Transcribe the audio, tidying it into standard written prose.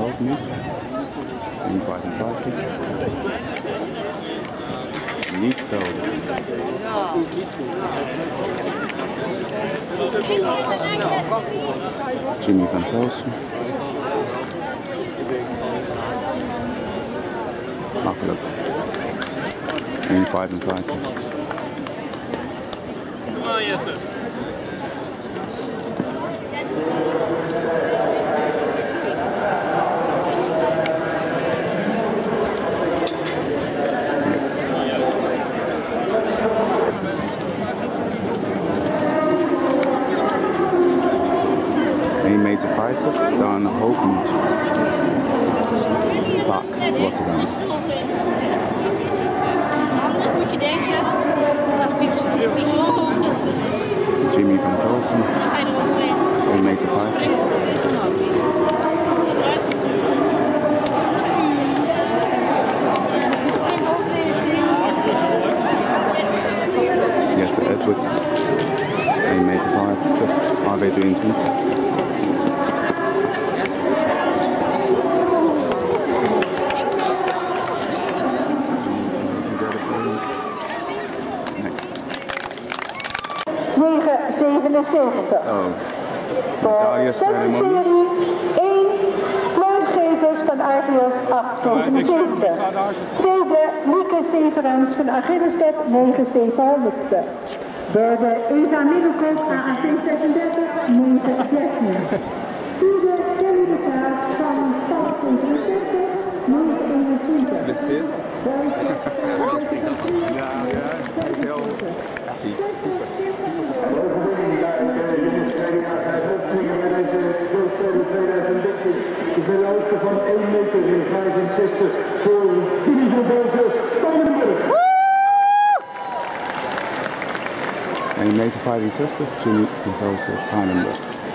hoog nu. 1,55. Niet velden. Jimmy van Velsen. Makkelijk. 1,55. Come on, yes, sir. €1,50 dan Hoogmoed. Pak, Rotterdam. Anders moet je denken, niet zo hoog is het. Jimmy van Velsen. Dan ga je er overheen. €1,50. Jesse Edwards. €1,50. RB23. Zo. Voor serie 1 pluimgevers van Argos 877. Tweede Lieke Severans van Achillesstep 9,700ste. Derde Eva Middelkoop AAC 36 9,13. Vierde Kelly de Graaf van Stad 67 9,21. Ja, dat is heel super. De verhoogte van 1,65 meter voor Jimmy van Velsen van den Burg. €1,65 Jimmy van Velsen, Paardenburg.